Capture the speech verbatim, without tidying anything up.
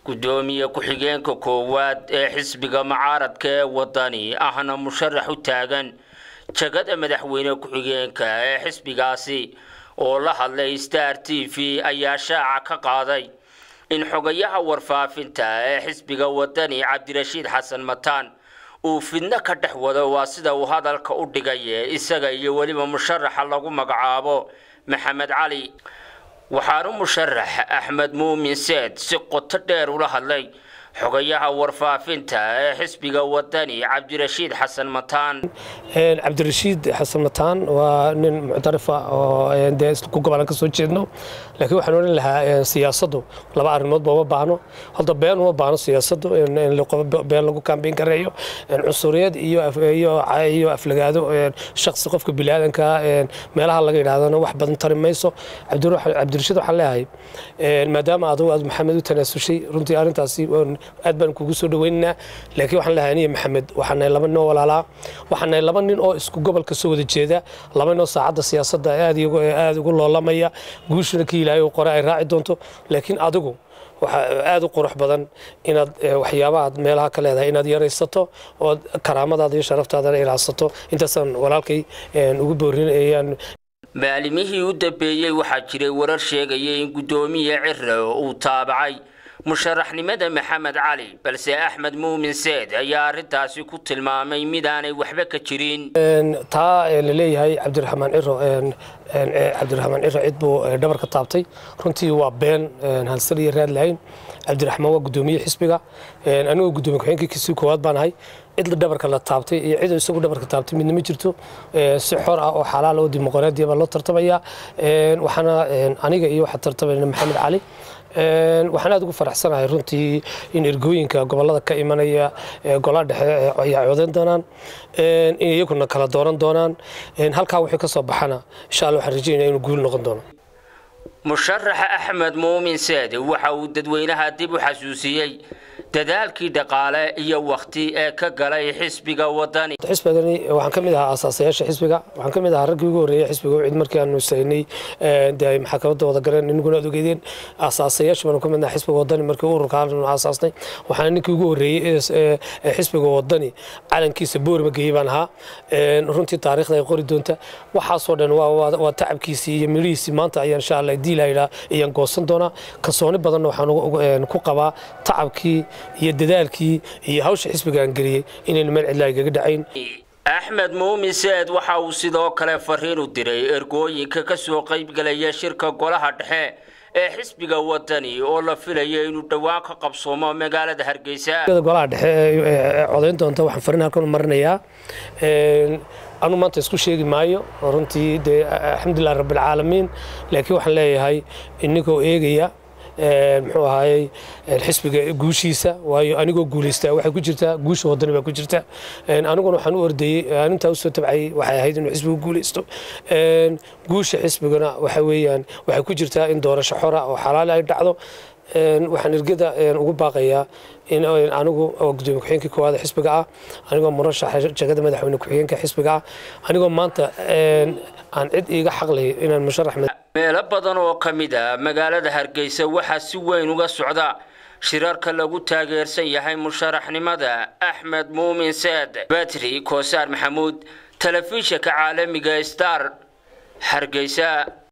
gudoomiye ku-xigeenka koowaad ee xisbiga mucaaradka ee wadani ahna musharax u taagan jagada madaxweyne ku-xigeenka ee xisbigaasi oo la hadlay Star T V ayaa shaaca ka qaaday in xogayaha warfaafinta ee xisbiga wadani Cabdirashiid Xasan Mataan uu fidna ka dhex wado waa sida uu hadalka u dhigay isaga iyo waliba musharaxa lagu magacaabo Maxamed Cali waxaanu musharax Axmed Muumin Seed si qoto dheer ula hadlay xogayaha warfaafinta ee xisbiga wadani Cabdirashiid Xasan Mataan een Cabdirashiid Xasan Mataan waa nin muctarif ah oo dees ku gobolka soo jeedno laakiin waxaan oran lahaa siyaasaddu laba arrimood baa u baahno halda been uma baahno siyaasaddu in la qof been lagu campaign gareeyo in cunsuriyad iyo iyo iyo aflagaado shakhsi qofka bilaadanka ee meelaha laga yiraahdo wax badan tarimayso Cabdirashiid waxa leeyahay maadaama aad Maxamed u tanaasushay runtii arintaasi aad baan kugu soo dhaweynaa laakiin waxaan lahaynay Maxamed waxaan laba nin oo walaala waxaan laba nin oo isku gobolka soo wada jeeda laba nin oo saacada siyaasadda aad iyo aad ugu loolamaya guushna ka ilaahay oo qoray raaci doonto laakiin adigu waxa aad u qurux badan inaad waxyaabaha meelaha ka leedahay inaad yareysato oo karaamadaada iyo sharaftaada ilaasato intaasan walaalkay ugu boorinayaan maalimihii u dambeeyay waxa jiray warar sheegayay in gudoomiye Cirro uu taabacay musharaxnimada Maxamed Cali balse Axmed Muumin Seed ayaa arintaasi ku tilmaamay mid aanay waxba ka jirin taa la leeyahay Cabdiraxmaan Cirro een Cabdiraxmaan Cirro cid buu dhabar ka taabtay runtii waa been halsar iyo raad lahayn Cabdiraxmaan waa gudoomiye xisbiga anigu gudoomiye ku-xigeenkiisa koowaad baan ahay cid dhabarka la taabtay iyo cid isagu dhabarka taabtay midna ma jirto si xor ah oo xalaal oo dimuqraadiya baa loo tartamaya waxaana aniga iyo waxa tartamayna Maxamed Cali waxaan aad ugu faraxsanahay runtii in ergooyinka gobolada ka imanaya golaha dhexe ay codeyn doonaan in iyaguna kala dooran doonaan halka wixii ka soo baxana insha Allah waxaan rajaynayaa inuu guul noqon doono musharax Axmed Muumin Seed waxa uu dadweynaha dib u xasuusiyay dadaalkii dhaqaale iyo waqti ee ka galay xisbiga wadani xisbigani waxaan kamid ahaa asaasayaasha xisbiga waxaan kamid ahaa raggii ugu horeeyay xisbiga cid markii aanu saynay ee maxkamadda wada garan inaguna adogeedeen asaasayaasha baan kamid ahaa xisbiga wadani markii uu ururka aanu asaasnay waxaan ninkii ugu horeeyay ee xisbiga wadani calankiisa boorma geeyay baan ahaa runtii taariikhda ay qori doonta waxa soo dhan waa waa tacabkiisa iyo miriisi maanta ayaan insha Allah diilayna ayaan goosan doonaa kalsooni badan waxaan ku qabaa tacabkii iyo dadaalkii iyo hawsha xisbiga aan galiyay inaan meel cidla igaga dhacayn Axmed Muumin Seed waxa uu sidoo kale fariin u diray ergooyinka ka soo qayb galaya shirka golaha dhexe ee xisbiga wadani oo la filayo inuu dhawaan ka qabsoomo magaalada Hargeysa golaha dhexe ee codeyn doonta waxaan fariin halkan marinayaa ee anu maanta isku sheegi maayo runtii alxamdulillah rabbil caalamiin laakiin waxaan leeyahay inagoo eegaya muxuu ahaayay xisbiga guushiisa waayo anigoo guuleystaa waxa ku jirta guusha wadani baa ku jirta aniguna waxaan u ordayay arinta u soo tabcay waxay ahayd inuu xisbigu guuleysto guusha xisbiguna waxa weeyaan waxa ku jirta in doorasho xor ah oo xalaal ay dhacdo waxaan irgada ugu baaqayaa in anigu oo gudoomiye ku-xigeenka koowaad xisbiga ah anigoo murashax jagada madaxweyne ku-xigeenka xisbiga ah anigoo maanta aan cid iiga xaqlay inaan musharax meelo badan oo kamid ah magaalada Hargeysa waxa si weyn uga socda shirarka lagu taageersan yahay musharaxnimada Axmed Muumin Seed Batri Koosar Maxamuud telefishinka caalamiga Star Hargeysa.